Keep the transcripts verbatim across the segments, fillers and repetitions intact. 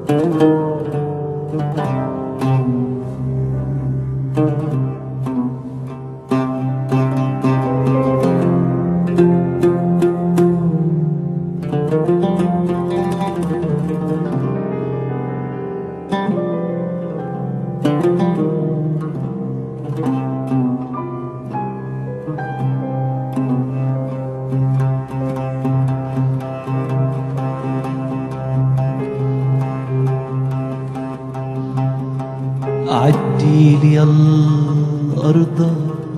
عدي لي الأرض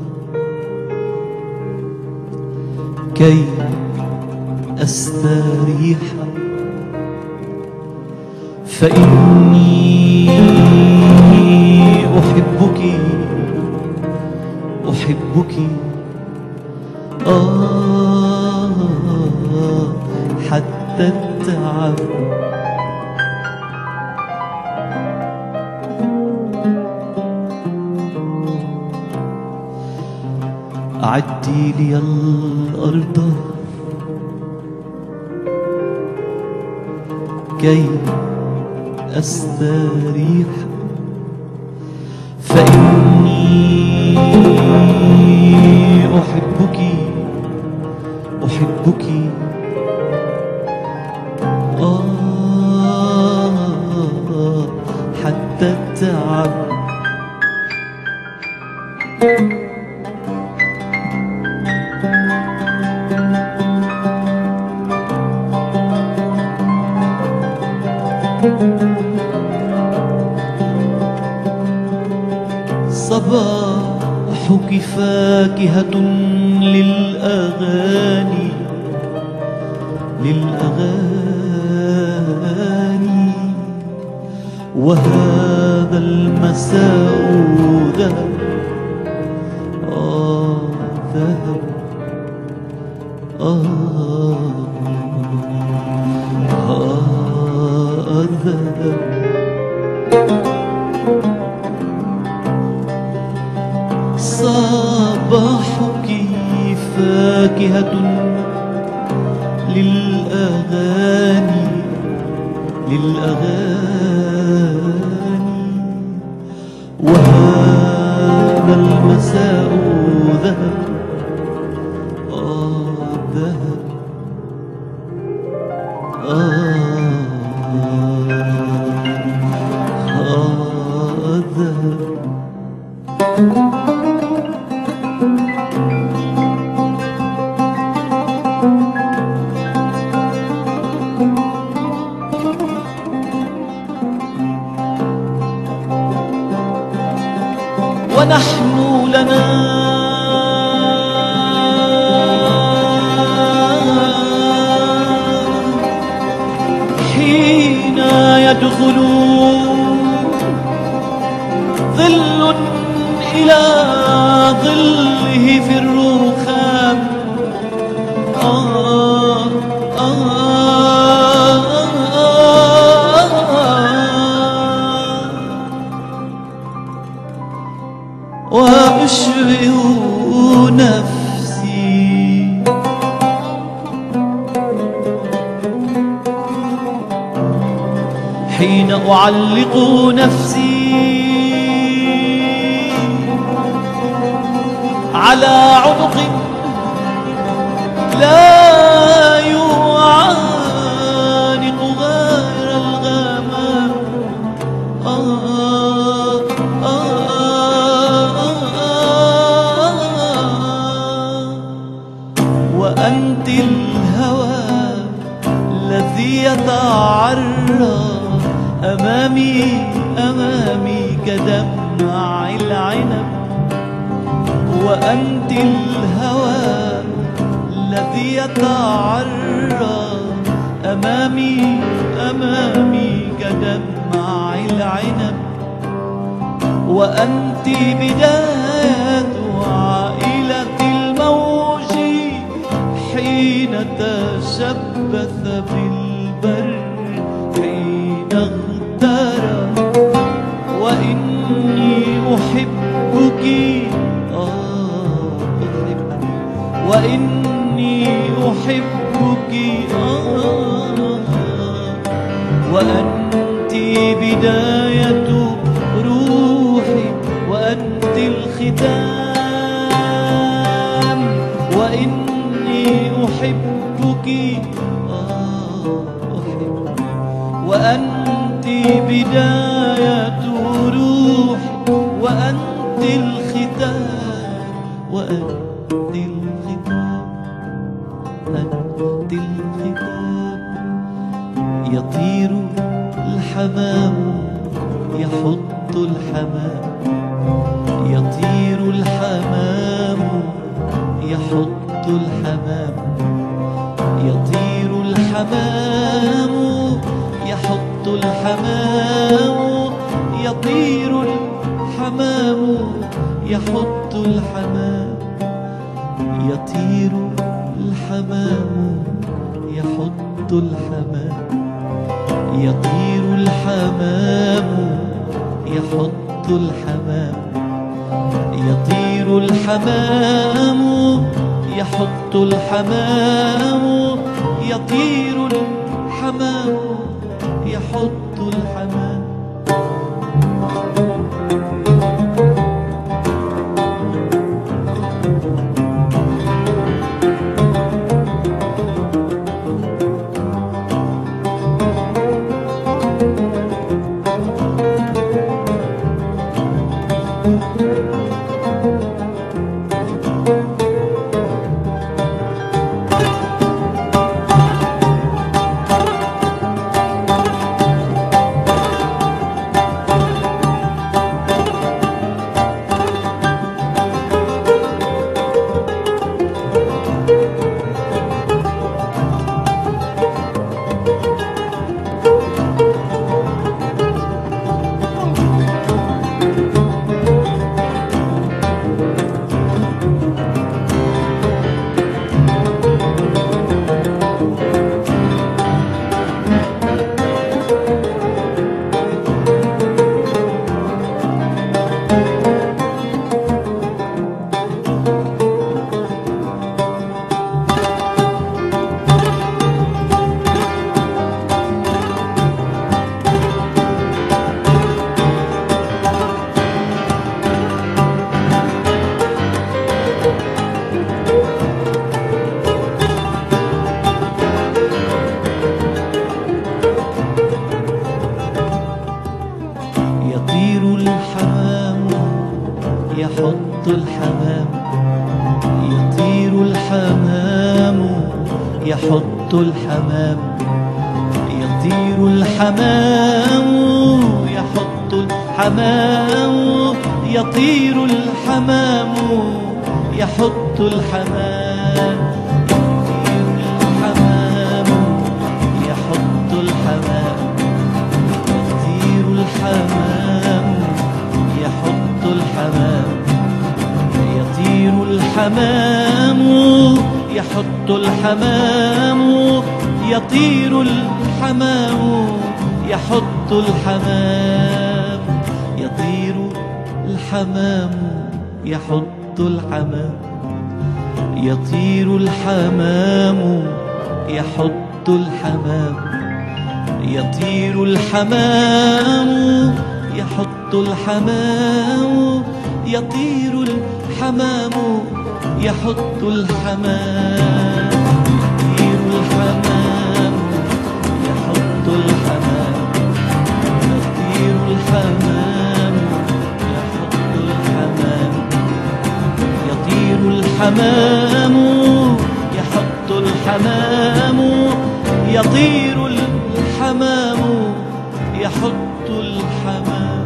كي أستريح، فإني أحبك أحبك آه حتى التعب. عدي لي الأرض كي أستريح، فإني أحبك أحبك آه حتى التعب. صباحك فاكهة للأغاني للأغاني، وهذا المساء ذهب آه ذهب آه آه ذهب. صباحك فاكهة للأغاني للأغاني، وهذا المساء ذهب آه ذهب آه آه ذهب. ونحن لنا حين يدخل ظل إلى ظله في الرخام آه آه وأشبه نفسي حين أعلق نفسي على عنق لا يعانق غير الغمام آه وأنت الهوى الذي يتعرى أمامي أمامي كدمع العنب، وأنت الهوى الذي يتعرى أمامي أمامي كدمع العنب، وأنت بداية عائلة الموج حين تشبث بالبر حين اغترى، وإني أحبك آه أحبك وإني أحبك آه وأنت بداية روحي وأنت الختام، وإني أحبك آه أحبك، وأنت بداية روحي وأنت الختام، وأنت الختام، أنت الختام. يطير الحمام يحط الحمام، يطير الحمام يحط الحمام، يطير الحمام يحط الحمام، يطير الحمام يحط الحمام، يطير الحمام يحط الحمام، يطير الحمام يحط الحمام، يطير الحمام يحط الحمام، يطير الحمام يحط الحمام. يحط الحمام، يطير الحمام يحط الحمام، يطير الحمام يحط الحمام، يطير الحمام يحط الحمام، يطير الحمام يحط الحمام، يطير الحمام يحط الحمام، يطير الحمام يحط الحمام، يطير الحمام يحط الحمام، يطير الحمام يحط الحمام، يطير الحمام يحط الحمام، يطير الحمام يحط الحمام، يطير الحمام يحط الحمام، يطير الحمام يحط الحمام، يطير الحمام يحط الحمام، يطير الحمام يحط الحمام، يطير الحمام يحط الحمام.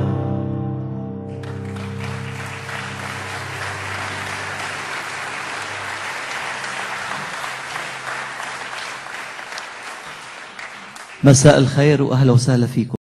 مساء الخير وأهلا وسهلا فيكم.